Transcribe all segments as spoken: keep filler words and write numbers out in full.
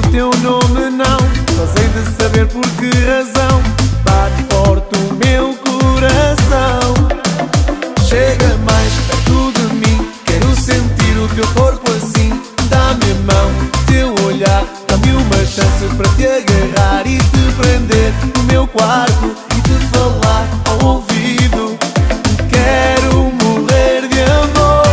teu nome não, mas hei de saber por que razão bate forte o meu coração. Chega mais perto de mim, quero sentir o teu corpo assim. Dá-me a mão, teu olhar, dá-me uma chance para te agarrar e te prender no meu quarto e te falar ao ouvido. Quero morrer de amor.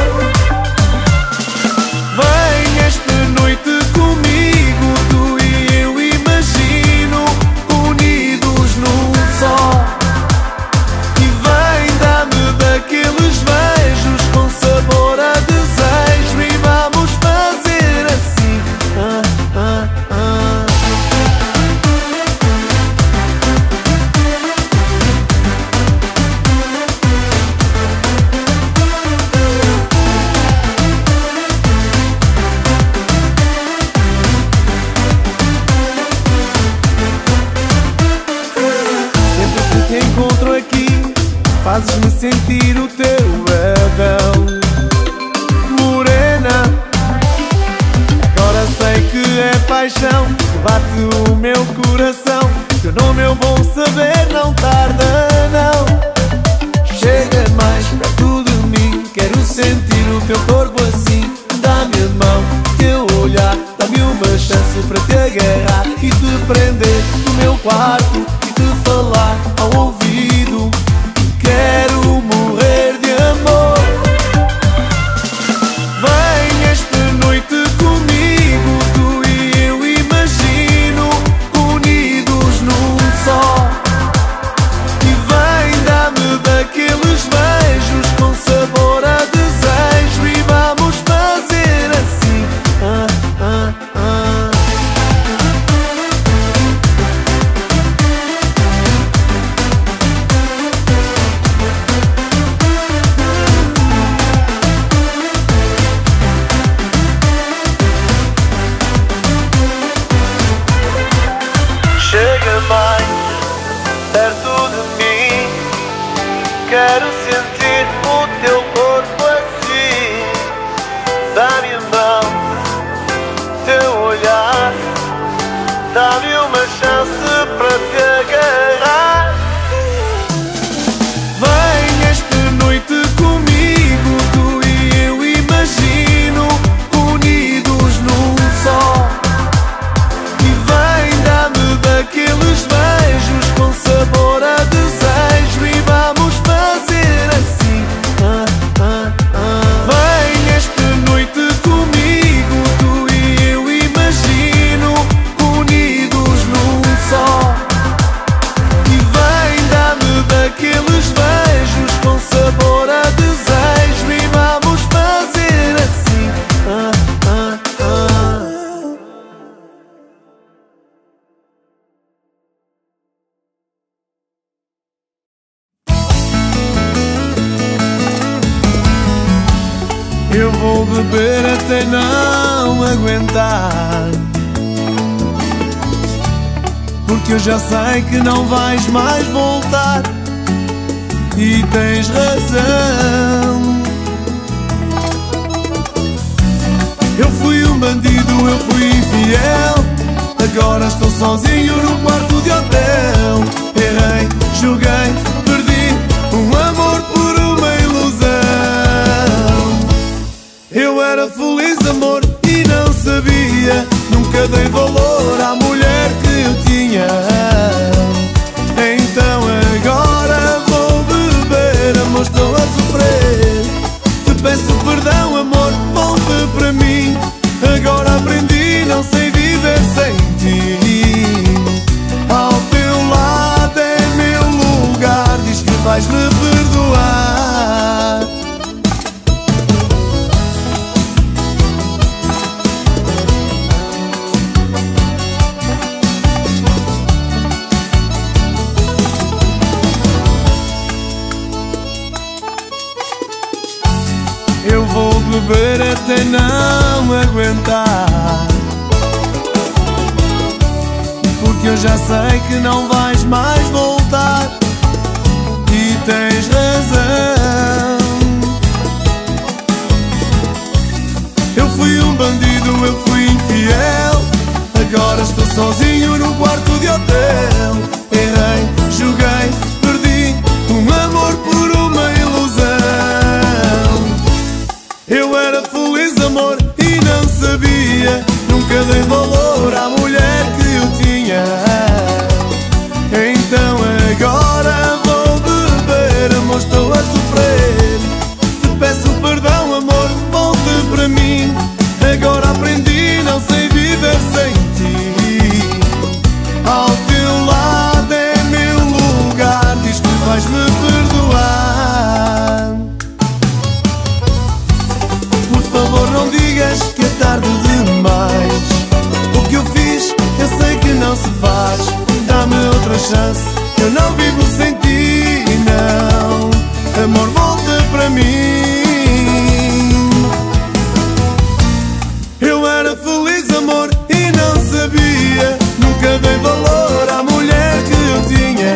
Vem esta noite comigo, tu e eu imagino, unidos num só. E vem, dá-me daqueles beijos com sabor a desejo e vamos fazer assim. Ah, ah, ah. Sempre que te encontro aqui, fazes-me sentir o teu Adão. Morena, agora sei que é paixão que bate o meu coração. Teu nome eu vou saber, não tarda não. Chega mais perto de mim, quero sentir o teu corpo assim. Dá-me a mão, teu olhar, dá-me uma chance para te agarrar e te prender no meu quarto e te falar ao ouvido. Quero morrer de amor. Vem esta noite comigo, tu e eu imagino, unidos num só. E vem, dá-me daqueles beijos com sabor a desejo e vamos fazer assim. Ah, ah, ah. Chega mais perto de mim, quero sentir o teu corpo assim. Dá-me a mão, teu olhar, dá-me uma chance para te agarrar. Vem esta noite comigo, tu e eu imagino, unidos num só. E vem, dá-me daqueles beijos com sabor a desejo e vamos fazer assim. Ah, ah, ah. Vem esta noite comigo, tu e eu imagino, unidos num só. E vem, dá-me daqueles beijos com sabor a desejo e vamos fazer assim. Ah, ah, ah. Eu vou beber até não aguentar, porque eu já sei que não vais mais voltar. E tens razão. Eu fui um bandido, eu fui infiel. Agora estou sozinho num quarto de hotel. Errei, joguei, perdi um amor por uma ilusão. Eu era feliz, amor, e não sabia. Nunca dei valor à mulher que eu tinha. Então agora vou beber, amor, estou a sofrer. Te peço perdão, amor, volta para mim. Agora aprendi, não sei viver sem ti. Ao teu lado é meu lugar, diz que vais me perdoar. Eu vou beber até não aguentar, porque eu já sei que não vais mais voltar. E tens razão. Eu fui um bandido, eu fui infiel. Agora sozinho no quarto de hotel. Errei, joguei, perdi um amor por uma ilusão. Eu era feliz, amor, e não sabia. Nunca dei valor à mulher que eu tinha. Então agora vou beber, amor, estou a sofrer. Te peço perdão, amor, volte para mim. Agora aprendi, não sei viver sem ti. Ao teu lado é meu lugar, diz que vais-me perdoar. Por favor, não digas que é tarde demais. O que eu fiz, eu sei que não se faz. Dá-me outra chance, eu não vivo sem ti, não. Amor, volta para mim. Eu era feliz, amor, e não sabia. Nunca dei valor à mulher que eu tinha.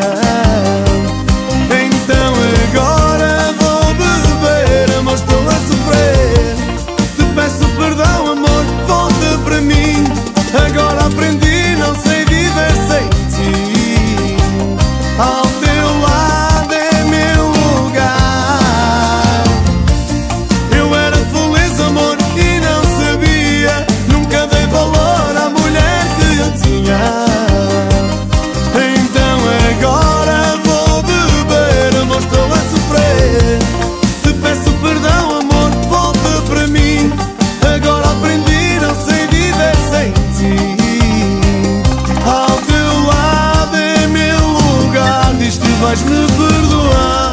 Então agora vou beber, amor, estou a sofrer. Te peço perdão, amor, volta para mim. Agora aprendi, não sei viver sem ti. Ao teu lado é meu lugar. Eu era feliz, amor, e não sabia. Nunca dei valor à mulher que eu tinha. Então agora vou beber, amor, estou a sofrer. Te peço perdão, amor, volta para mim. Agora aprendi, não sei viver sem ti. Ao teu lado é meu lugar, diz que vais-me perdoar.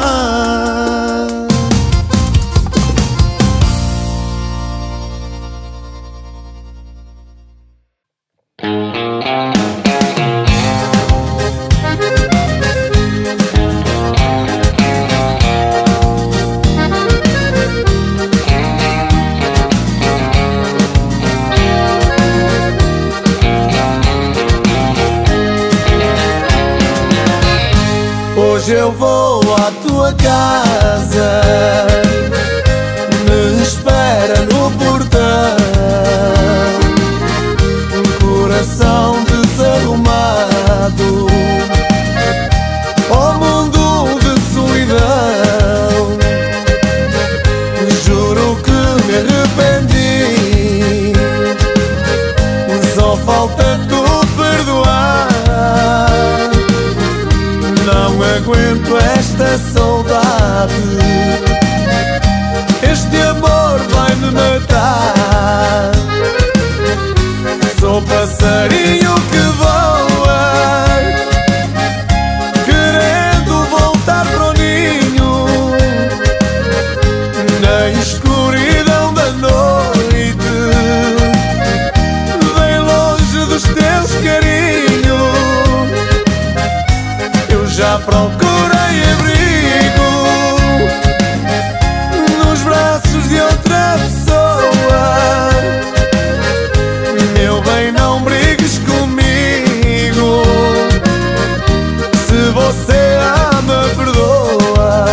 Hoje eu vou à tua casa, me espera no portão. Um coração desarrumado, oh mundo de solidão. Juro que me arrependi, só falta tu perdoar. Não aguento esta saudade, este amor vai-me matar. Sou passarinho que voa, querendo voltar para o ninho. Na escuridão da noite, bem longe dos teus carinhos. Eu já procurei abrigo nos braços de outra pessoa. Meu bem, não brigues comigo. Se você ama, perdoa.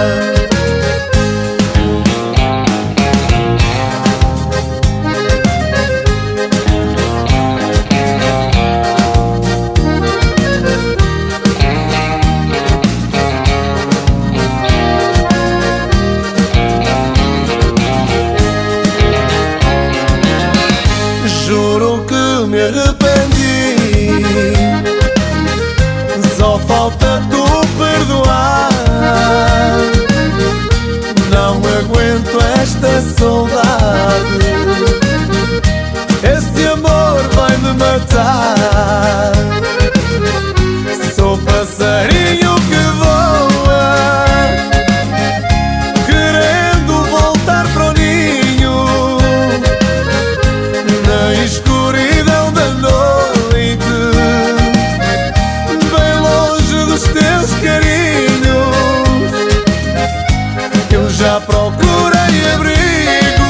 Juro que me arrependi, só falta tu perdoar. Não aguento esta saudade, esse amor vai-me matar. Sou passarinho que voa, querendo voltar para o ninho. Na escuridão da noite, bem longe dos teus carinhos. Eu já procurei abrigo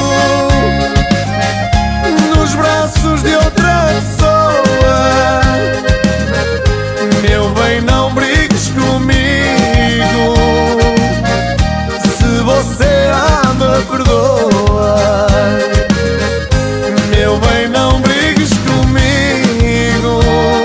nos braços de outra pessoa. Meu bem, não brigues comigo. Se você ama, perdoa. Meu bem, não brigues comigo.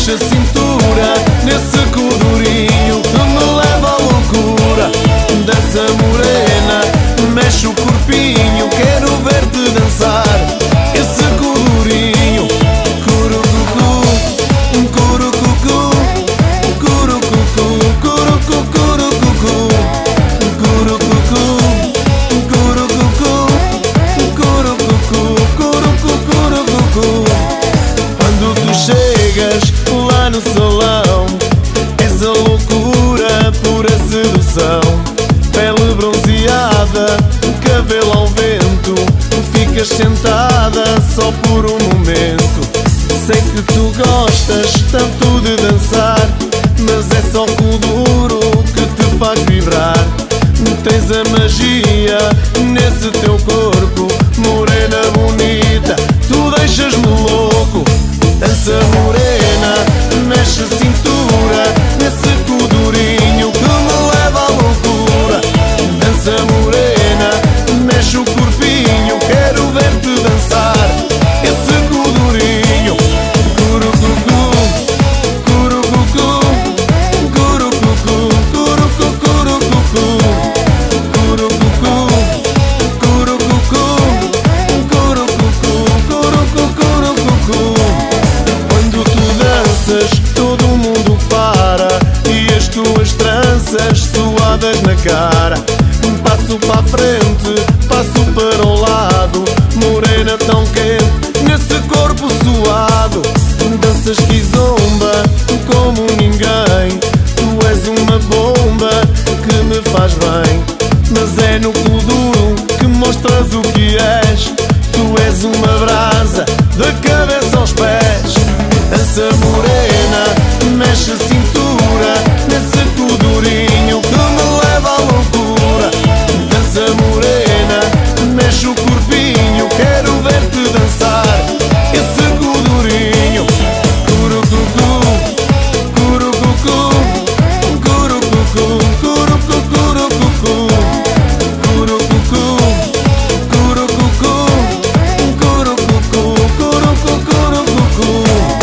mexe a cintura nesse codurinho que me leva à loucura. Dança morena, mexe o corpinho, quero ver-te dançar esse codurinho. Curucucu, curucucu, curucucu, curucucu, curucucu, curucucu, curucucu, curucucu, curucucu, curucucu. Quando tu chegas lá no salão, essa loucura, pura sedução. Pele bronzeada, cabelo ao vento, ficas sentada só por um momento. Sei que tu gostas tanto de dançar, mas é só o duro que te faz vibrar. Tens a magia nesse teu corpo, morena bonita, tu deixas-me louco. Dança morena, mexe a cintura nesse codurinho que me leva à loucura. Dança morena, mexe o corpinho, quero ver-te dançar esse codurinho. Curucucu, curucucu, curucucu, curucucu, curucucu, curucucu, curucucu, curucucu, curucucu, curucucu. Quando tu danças, todo mundo para e as tuas tranças suadas na cara. Passo para a frente, passo para o lado, morena tão quente nesse corpo suado. Danças que zomba como ninguém, tu és uma bomba que me faz bem. Mas é no kuduro que mostras o que és, tu és uma brasa da cabeça aos pés. Dança morena, mexe a cintura nesse kudurinho que me leva à loucura. Dança morena, mexe o corpinho, quero ver-te dançar esse codurinho. Curucucu, curucucu, curucucu, curucucu, curucucu, curucucu, curucucu, curucucu, curucucu, curucucu.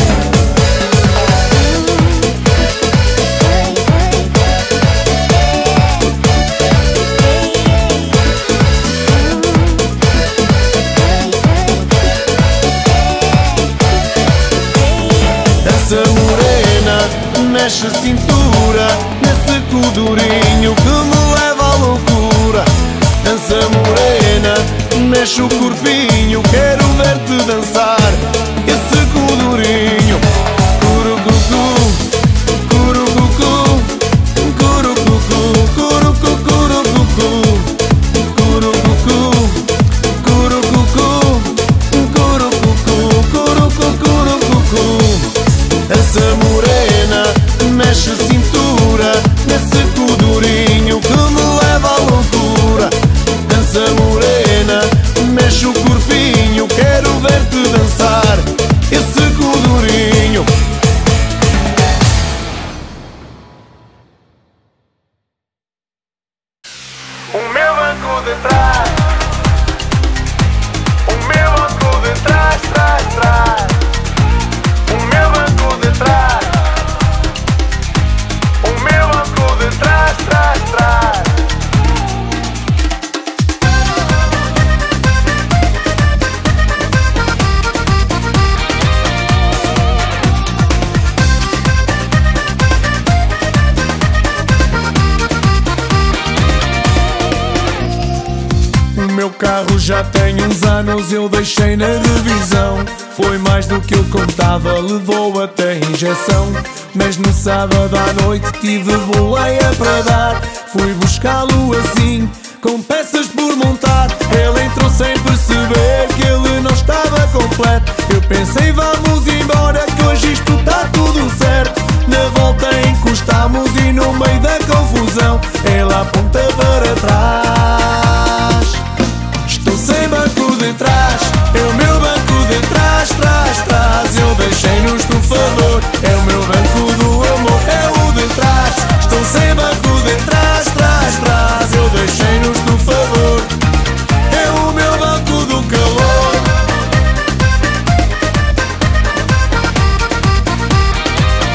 Dança morena, mexe a cintura nesse codurinho que me leva à loucura. Dança morena, mexe o corpinho, quero ver-te dançar esse codurinho. Curucucu, curucucu, curucucu, curucucu, curucucu, curucucu, curucucu, curucucu, curucucu, curucucu. Dança morena, mexe a cintura nesse codurinho que me leva à loucura. Dança morena, mexe o corpinho, quero ver-te dançar esse codurinho. O meu banco de trás, o meu banco de trás, trás, trás. O meu banco de trás, o meu banco de trás, trás, trás. O meu carro já tem uns anos, eu deixei na revisão. Foi mais do que eu contava, levou até injeção. Mas no sábado à noite tive boleia para dar. Fui buscá-lo assim, com peças por montar. Ele entrou sem perceber que ele não estava completo. Eu pensei vamos embora que hoje isto está tudo certo. Na volta encostámos e no meio da confusão ele aponta para trás. Estou sem banco de trás, é o meu banco de trás, trás, trás. Eu deixei no estufador, é o meu banco do amor, é o de trás. Estou sem banco de trás, trás, trás. Eu deixei no estufador, é o meu banco do calor.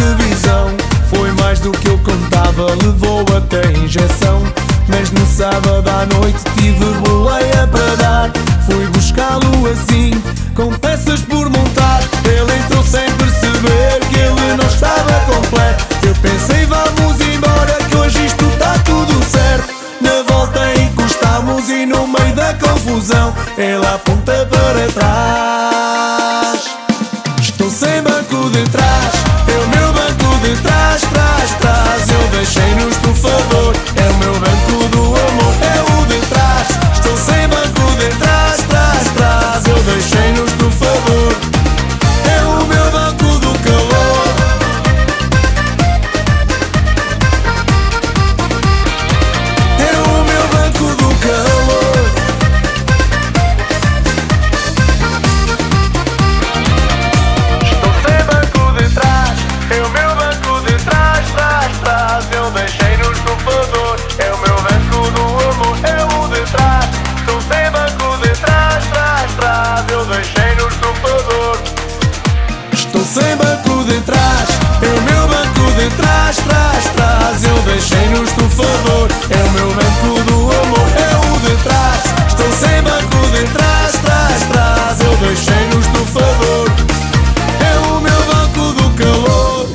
televisão. Foi mais do que eu contava, levou até injeção. Mas no sábado à noite tive boleia para dar. Fui buscá-lo assim, com peças por montar. Ele entrou sem perceber que ele não estava completo. Eu pensei, vamos embora, que hoje isto está tudo certo. Na volta encostámos e no meio da confusão ele aponta para trás. Estou sem banco de trás, é o meu banco de trás, trás, trás. Eu deixei no estufador, é o meu banco do amor, é o de trás. Estou sem banco de trás, trás, trás. Eu deixei no estufador, é o meu banco do calor. É o meu banco do calor. Estou sem banco de trás, é o meu banco de trás, trás, trás. Eu deixei no estufador, é o meu banco do amor, é o de trás. Estou sem banco de trás, trás, trás. Eu deixei no estufador. Estou sem banco de trás, é o meu banco de trás, trás, trás. Eu deixei no estufador, é o meu banco do amor, é o de trás. Estou sem banco de trás, trás, trás. Eu deixei no estufador, é o meu banco do calor.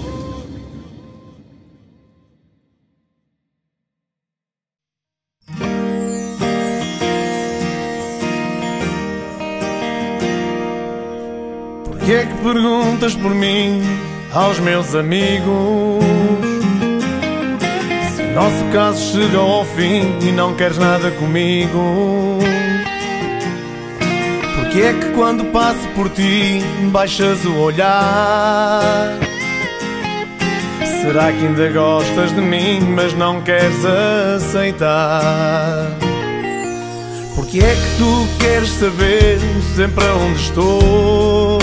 Porquê é que perguntas por mim aos meus amigos? Se o nosso caso chegou ao fim e não queres nada comigo. Porquê é que quando passo por ti baixas o olhar? Será que ainda gostas de mim, mas não queres aceitar? Porquê é que tu queres saber sempre onde estou?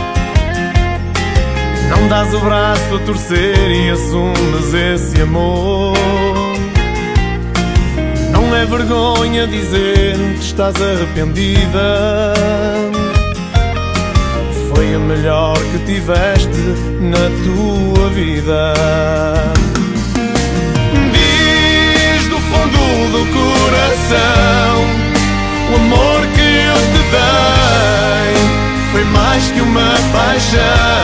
Não dás o braço a torcer e assumes esse amor. Não é vergonha dizer que estás arrependida. Foi a melhor que tiveste na tua vida. Diz do fundo do coração, o amor que eu te dei foi mais que uma paixão.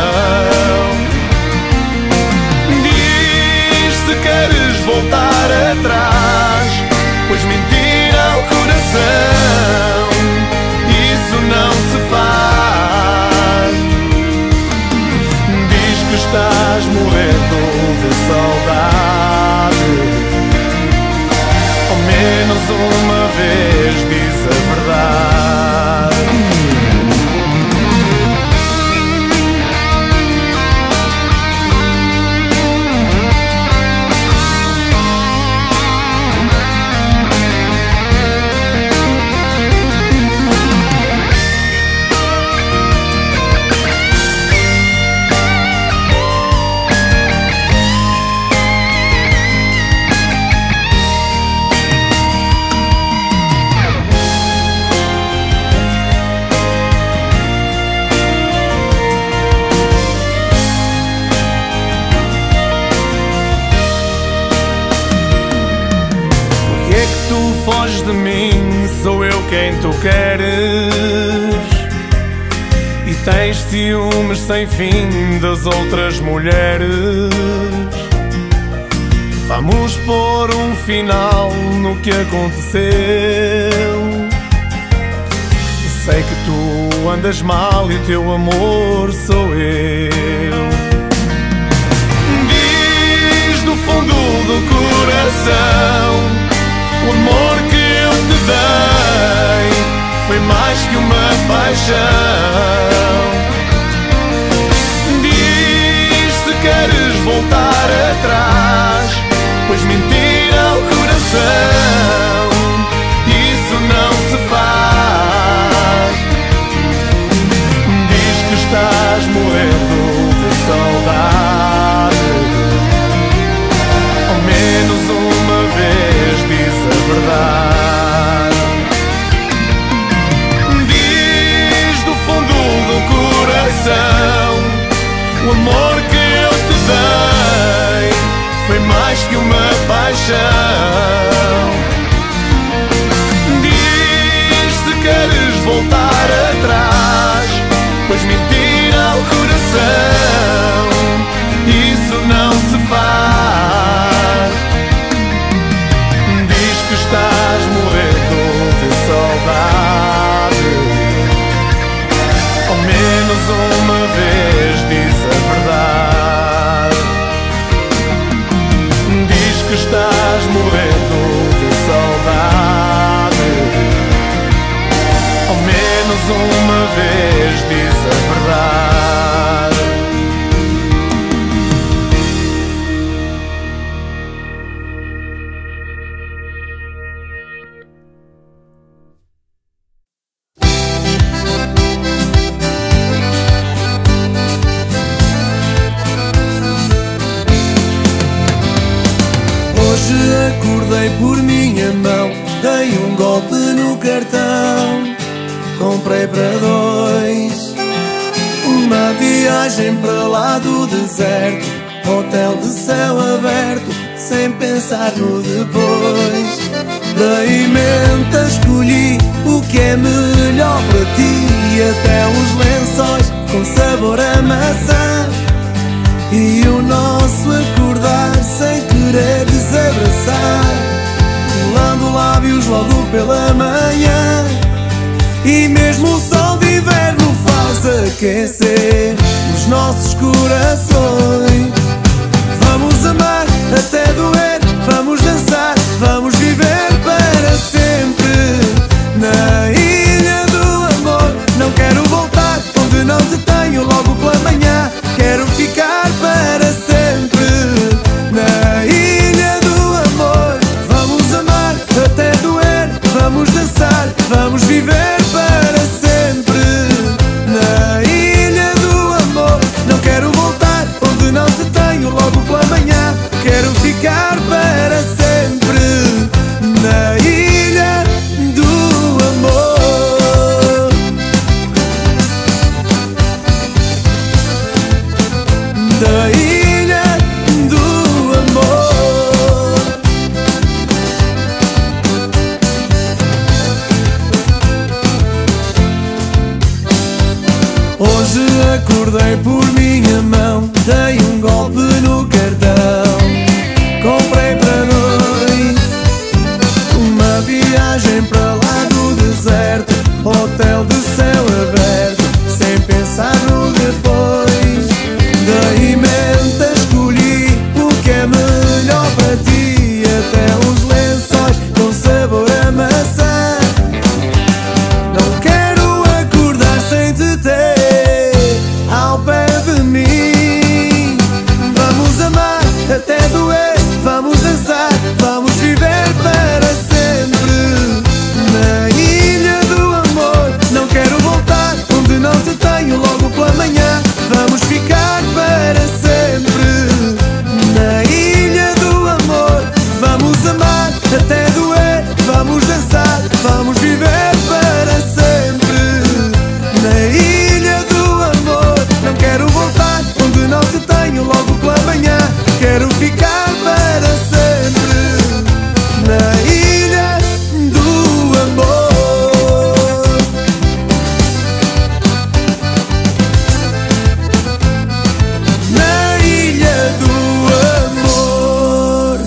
Diz se queres voltar atrás, pois mentir ao coração, isso não se faz. Diz que estás morrendo de saudade, ao menos uma vez diz a verdade. Foges de mim, sou eu quem tu queres, e tens ciúmes sem fim das outras mulheres. Vamos pôr um final no que aconteceu. Sei que tu andas mal e o teu amor sou eu. Diz do fundo do coração, o amor que eu te dei foi mais que uma paixão. Diz se queres voltar atrás, pois mentir ao coração, isso não se faz. Diz que estás morrendo de saudade, ao menos uma vez diz a verdade. Diz do fundo do coração, o amor que eu te paixão. Diz se queres voltar atrás, pois mentir ao coração isso não se faz. Diz que estás morrendo de saudade, ao menos uma vez diz a verdade. Diz que estás morrendo de saudade, ao menos uma vez diz a verdade. Hoje acordei por minha mão, dei um golpe no cartão, comprei para dois uma viagem para lá do deserto, hotel de céu aberto, sem pensar no depois. Da emenda escolhi o que é melhor para ti, até os lençóis com sabor a maçã. E o nosso acordar sem querer desabraçar, colando lábios logo pela manhã. E mesmo o sol de inverno faz aquecer os nossos corações. Vamos amar até doer, vamos dançar, vamos viver para sempre na ilha do amor. Não quero voltar onde não te tenho logo pela manhã. Quero ficar para sempre na ilha do amor. Vamos amar até doer, vamos dançar, vamos viver para sempre na ilha do amor. Não quero voltar onde não te tenho logo pela manhã. Quero ficar para sempre na ilha do amor. Da ilha do amor. Hoje acordei por minha mão, dei um golpe no cartão, comprei para dois uma viagem para lá do deserto, hotel de céu aberto, sem pensar no depois. Da emenda escolhi o que é melhor para ti, até os lençóis com sabor a maçã. Não quero acordar sem te ter ao pé de mim. Vamos amar até doer, vamos dançar, vamos viver para sempre na ilha do amor. Não quero voltar onde não te tenho logo pela manhã. Vamos ficar para sempre na ilha do amor. Vamos amar até doer, vamos dançar, vamos viver para sempre na ilha do amor. Não quero voltar onde não te tenho logo pela manhã. Quero ficar para sempre na ilha do amor. Na ilha do amor.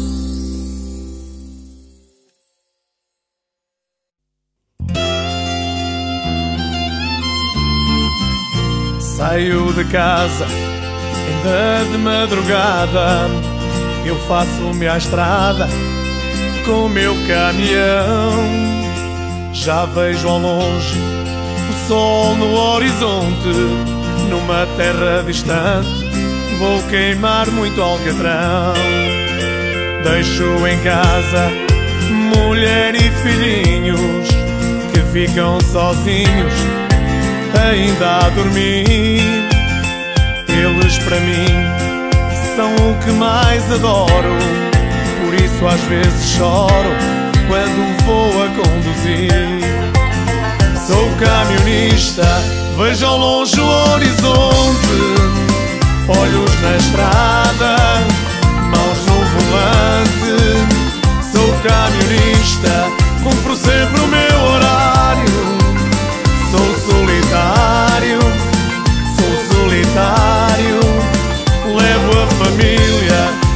Saio de casa ainda de madrugada, eu faço-me à estrada com o meu caminhão. Já vejo ao longe o sol no horizonte, numa terra distante vou queimar muito alcatrão. Deixo em casa mulher e filhinhos que ficam sozinhos ainda a dormir. Eles para mim são o que mais adoro, por isso às vezes choro quando vou a conduzir. Sou camionista, vejo ao longe o horizonte, olhos na estrada, mãos no volante.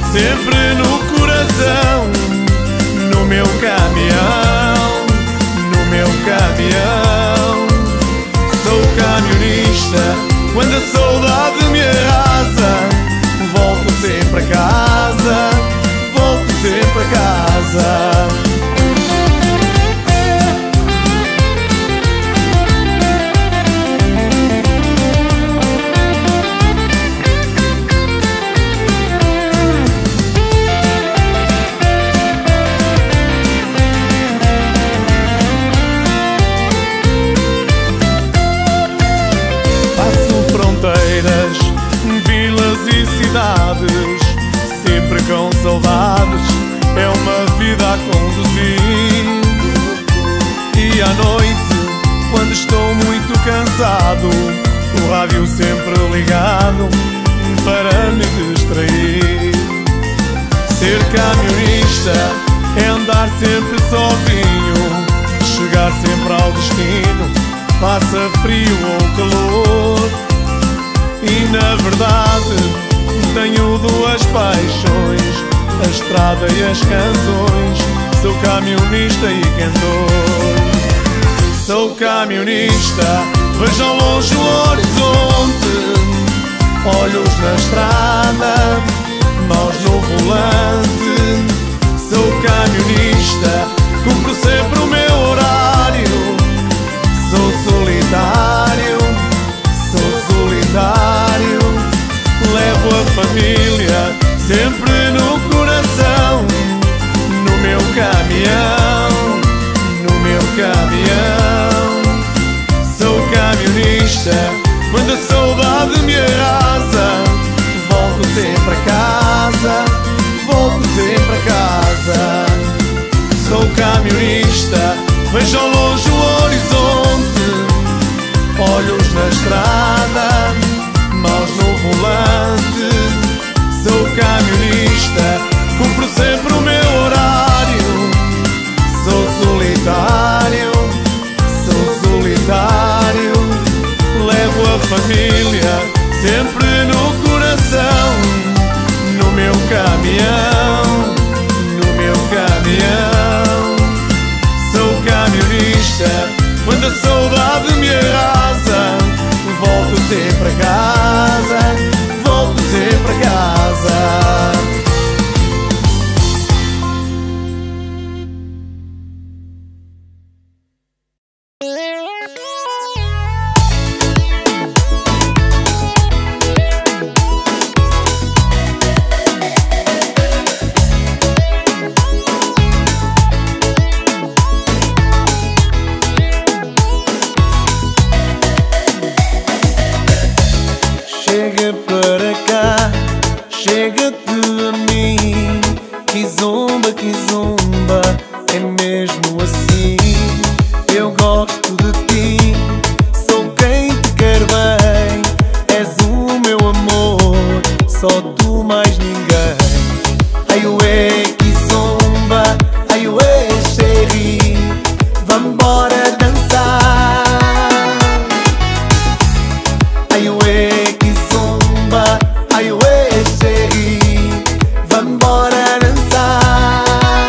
sempre no coração, no meu caminhão, no meu caminhão. Sou camionista, quando a saudade me arrasa, volto sempre a casa, volto sempre a casa. Vilas e cidades, sempre com saudades, é uma vida a conduzir. E à noite, quando estou muito cansado, o rádio sempre ligado para me distrair. Ser camionista é andar sempre sozinho, chegar sempre ao destino, faça frio ou calor. E na verdade tenho duas paixões, a estrada e as canções. Sou camionista e cantor. Sou camionista, vejo ao longe o horizonte, olhos na estrada, mãos no volante. Sou camionista, cumpro sempre o meu horário. Sou solitário, sou solitário, levo a família sempre no coração, no meu caminhão, no meu caminhão. Sou camionista, quando a saudade me arrasa, volto sempre a casa, volto sempre a casa. Sou camionista, vejo ao longe o horizonte, olhos na estrada, mãos no volante. Sou camionista, cumpro sempre o meu horário. Sou solitário, sou solitário, levo a família sempre no coração, no meu caminhão, no meu caminhão. Sou camionista, quando a saudade me arrasa, volto sempre a casa, volto sempre a casa. Chega para cá, chega-te a mim. Kizomba, Kizomba, é mesmo assim. Eu gosto de ti, sou quem te quer bem. És o meu amor, só tu mais ninguém. Ai ué, Kizomba, ai ué, chéri, vambora dançar. Ai ué, ai ué, chéri, vambora dançar.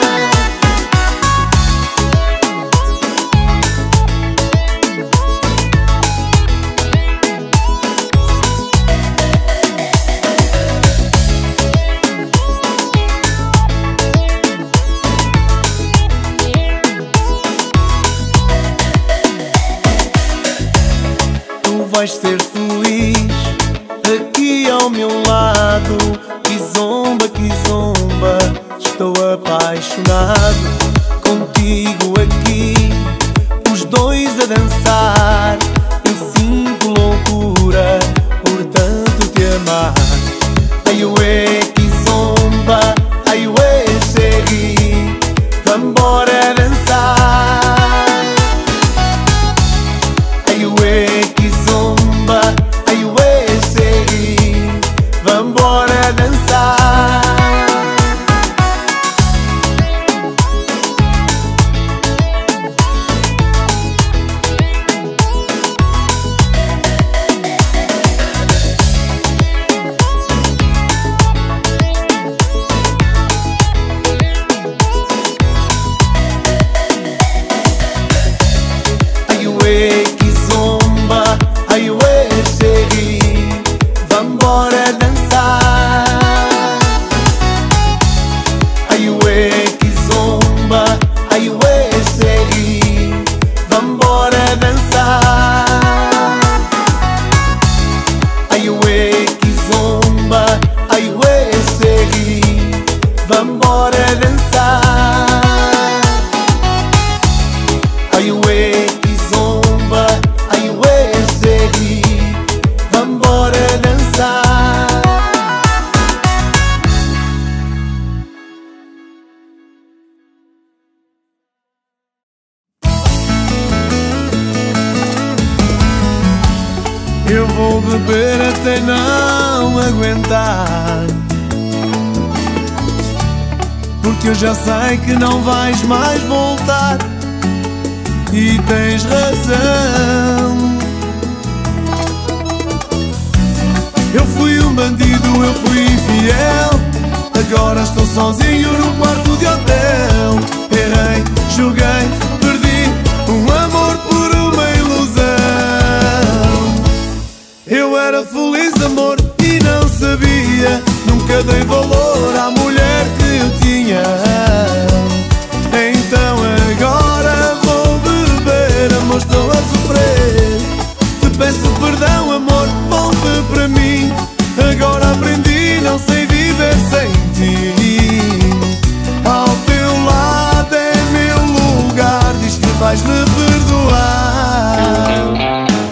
Tu vais ser feliz aqui ao meu lado. Kizomba, Kizomba, estou apaixonado. Contigo aqui, os dois a dançar. Eu sinto loucura por tanto te amar. Ai ué, Kizomba, ai ué, chéri, vambora dançar. Ai ué, Kizomba, ai ué, chéri, vambora dançar. vai não aguentar, porque eu já sei que não vais mais voltar. E tens razão. Eu fui um bandido, eu fui infiel, agora estou sozinho num quarto de hotel. Errei, joguei, perdi um amor por uma ilusão. Eu era feliz, amor, e não sabia. Nunca dei valor à mulher que eu tinha. Então agora vou beber, amor, estou a sofrer. Te peço perdão, amor, volta para mim. Agora aprendi, não sei viver sem ti. Ao teu lado é meu lugar, diz que vais me perdoar.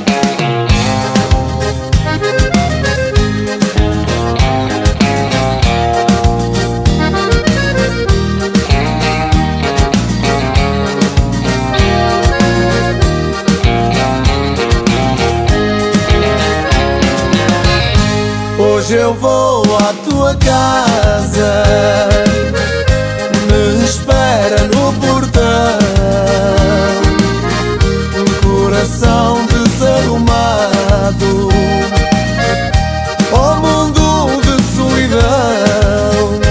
Hoje eu vou à tua casa, me espera no portão. Um coração desarrumado, oh mundo de solidão.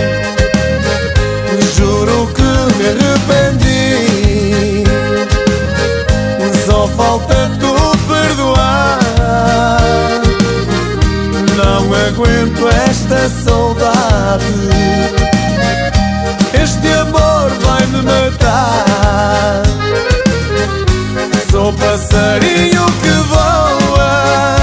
Juro que me arrependi, só falta tu perdoar. Não aguento esta saudade, este amor vai-me matar. Sou passarinho que voa